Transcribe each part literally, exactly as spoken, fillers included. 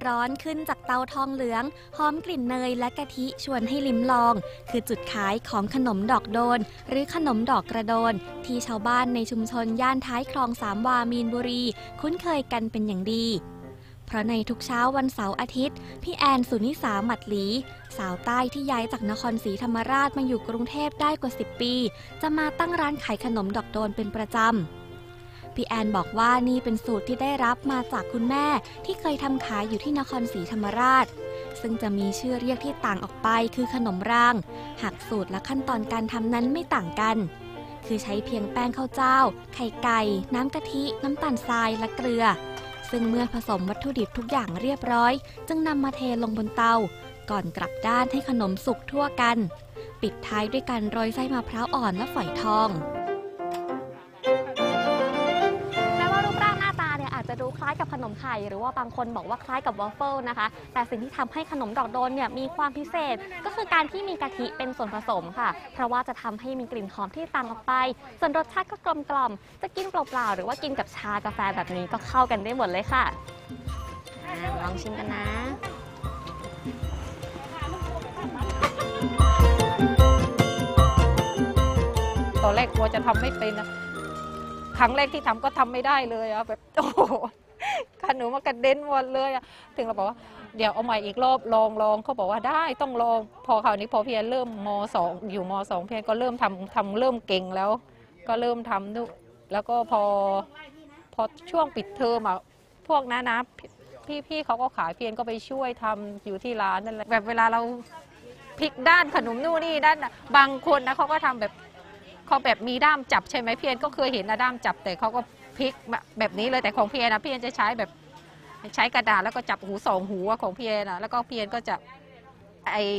ร้อนๆขึ้นจากเตาทองเหลืองหอมกลิ่นเนยและกะทิชวนให้ลิ้มลองคือจุดขายของขนมดอกโดนหรือขนมดอกกระโดนที่ชาวบ้านในชุมชนย่านท้ายคลองสามวามีนบุรีคุ้นเคยกันเป็นอย่างดีเพราะในทุกเช้าวันเสาร์อาทิตย์พี่แอนสุนิสาหมัดหลีสาวใต้ที่ย้ายจากนครศรีธรรมราชมาอยู่กรุงเทพได้กว่าสิบปีจะมาตั้งร้านขายขนมดอกโดนเป็นประจำพี่แอนบอกว่านี่เป็นสูตรที่ได้รับมาจากคุณแม่ที่เคยทำขายอยู่ที่นครศรีธรรมราชซึ่งจะมีชื่อเรียกที่ต่างออกไปคือขนมรางหากสูตรและขั้นตอนการทำนั้นไม่ต่างกันคือใช้เพียงแป้งข้าวเจ้าไข่ไก่น้ำกะทิน้ำตาลทรายและเกลือซึ่งเมื่อผสมวัตถุดิบทุกอย่างเรียบร้อยจึงนำมาเทลงบนเตาก่อนกลับด้านให้ขนมสุกทั่วกันปิดท้ายด้วยการโรยไส้มะพร้าวอ่อนและฝอยทองแม้ว่ารูปร่างหน้าตาเนี่ยอาจจะดูคล้ายกับขนมไข่หรือว่าบางคนบอกว่าคล้ายกับวอฟเฟิลนะคะแต่สิ่งที่ทำให้ขนมดอกโดนเนี่ยมีความพิเศษก็คือการที่มีกะทิเป็นส่วนผสมค่ะเพราะว่าจะทำให้มีกลิ่นหอมที่ต่างออกไปส่วนรสชาติก็กลมกล่อมจะกินเปล่าๆหรือว่ากินกับชากาแฟแบบนี้ก็เข้ากันได้หมดเลยค่ะลองชิมกันนะตอนแรกกลัวจะทำไม่เป็นนะครั้งแรกที่ทำก็ทำไม่ได้เลยอะแบบโอ้โหขนมมันกระเด็นหมดเลยอะถึงเราบอกว่าเดี๋ยวเอาใหม่อีกรอบลองลองเขาบอกว่าได้ต้องลองพอคราวนี้พอเพียรเริ่มมสองอยู่มสองเพียรก็เริ่มทำทำเริ่มเก่งแล้วก็เริ่มทำนุแล้วก็พอพอช่วงปิดเทอมอะพวกน้านะพี่พี่เขาก็ขายเพียรก็ไปช่วยทำอยู่ที่ร้านนั่นแหละแบบเวลาเราพลิกด้านขนมนู่นนี่ด้านบางคนนะเขาก็ทำแบบเขาแบบมีด้ามจับใช่ไหมเพียรก็เคยเห็นนะด้ามจับแต่เขาก็พลิกแบบนี้เลยแต่ของเพียรนะเพียรจะใช้แบบใช้กระดาษแล้วก็จับหูสองหูของเพียรนะแล้วก็เพียรก็จะไอ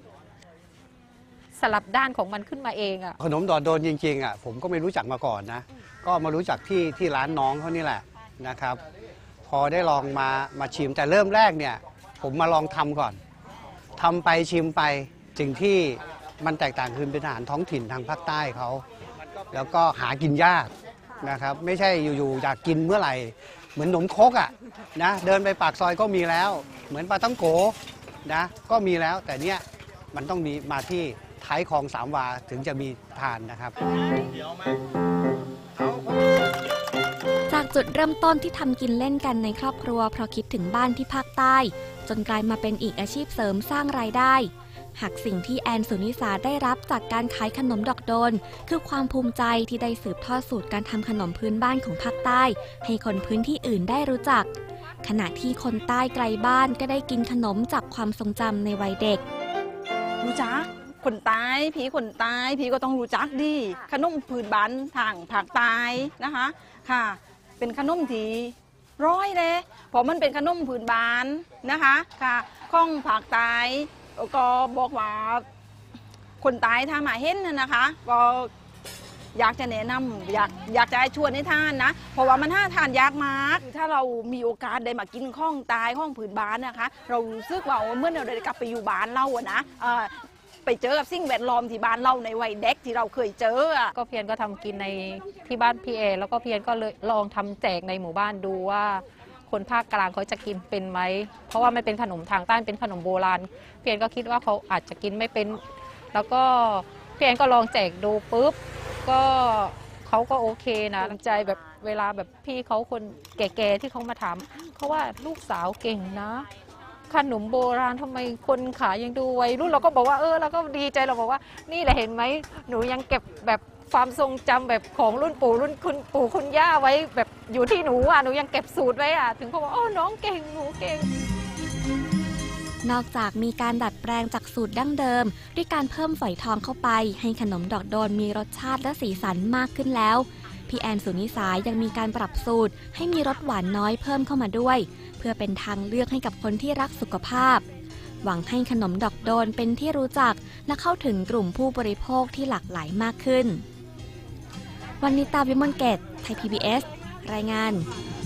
สลับด้านของมันขึ้นมาเองอะขนมดอกโดนจริงๆอ่ะผมก็ไม่รู้จักมาก่อนนะก็มารู้จักที่ที่ร้านน้องเขานี่แหละนะครับพอได้ลองมามาชิมแต่เริ่มแรกเนี่ยผมมาลองทำก่อนทำไปชิมไปสิ่งที่มันแตกต่างคือเป็นอาหารท้องถิ่นทางภาคใต้เขาแล้วก็หากินยากนะครับไม่ใช่อยู่ๆอยากกินเมื่อไหร่เหมือนขนมครกอ่ะนะเดินไปปากซอยก็มีแล้วเหมือนปลาต้องโกนะก็มีแล้วแต่เนี้ยมันต้องมีมาที่ท้ายคลองสามวาถึงจะมีทานนะครับจากจุดเริ่มต้นที่ทำกินเล่นกันในครอบครัวเพราะคิดถึงบ้านที่ภาคใต้จนกลายมาเป็นอีกอาชีพเสริมสร้างรายได้หากสิ่งที่แอนสุนิสาได้รับจากการขายขนมดอกโดนคือความภูมิใจที่ได้สืบทอดสูตรการทำขนมพื้นบ้านของภาคใต้ให้คนพื้นที่อื่นได้รู้จักขณะที่คนใต้ไกลบ้านก็ได้กินขนมจากความทรงจำในวัยเด็กรู้จักคนใต้ผีคนใต้ผีก็ต้องรู้จักดิขนมพื้นบ้านทางภาคใต้นะคะค่ะเป็นขนมที่ร้อยเลยเพราะมันเป็นขนมพื้นบ้านนะคะค่ะข้องภาคใต้ก็บอกว่าคนใต้ถ้ามาเห็นนะคะก็อยากจะแนะนำอยากอยากจะชวนให้ทานนะเพราะว่ามันหาทานยากมากถ้าเรามีโอกาสได้มากินข้องใต้ข้องพื้นบ้านนะคะเรารู้สึกว่าเมื่อเราได้กลับไปอยู่บ้านเราอะนะไปเจอกับสิ่งแวดล้อมที่บ้านเราในวัยเด็กที่เราเคยเจอก็เพียรก็ทำกินในที่บ้านพี่เอแล้วก็เพียรก็เลยลองทำแจกในหมู่บ้านดูว่าคนภาคกลางเขาจะกินเป็นไหมเพราะว่าไม่เป็นขนมทางใต้เป็นขนมโบราณเพียรก็คิดว่าเขาอาจจะกินไม่เป็นแล้วก็เพียรก็ลองแจกดูปุ๊บก็เขาก็โอเคนะใจแบบเวลาแบบพี่เขาคนแก่ๆที่เขามาถามเขาว่าลูกสาวเก่งนะขนมโบราณทำไมคนขายยังดูวัยรุ่นเราก็บอกว่าเออเราก็ดีใจเราบอกว่านี่แหละเห็นไหมหนูยังเก็บแบบความทรงจำแบบของรุ่นปู่รุ่นคุณปู่คุณย่าไว้แบบอยู่ที่หนูอ่ะหนูยังเก็บสูตรไว้อ่ะถึงเขาบอกอ๋อน้องเก่งหนูเก่งนอกจากมีการดัดแปลงจากสูตรดั้งเดิมด้วยการเพิ่มฝอยทองเข้าไปให้ขนมดอกโดนมีรสชาติและสีสันมากขึ้นแล้วพี่แอนสุนิสายังมีการปรับสูตรให้มีรสหวานน้อยเพิ่มเข้ามาด้วยเพื่อเป็นทางเลือกให้กับคนที่รักสุขภาพหวังให้ขนมดอกโดนเป็นที่รู้จักและเข้าถึงกลุ่มผู้บริโภคที่หลากหลายมากขึ้นวันนิตา วิมลเกต ไทย พี บี เอส รายงาน